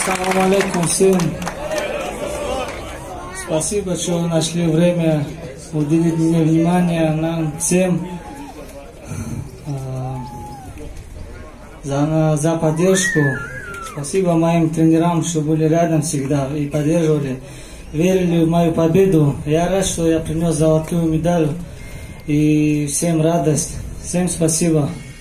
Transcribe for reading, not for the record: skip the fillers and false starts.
Ассаламу алейкум всем. Спасибо, что нашли время уделить мне внимание, нам всем за поддержку. Спасибо моим тренерам, что были рядом всегда и поддерживали. Верили в мою победу. Я рад, что я принес золотую медаль. И всем радость. Всем спасибо.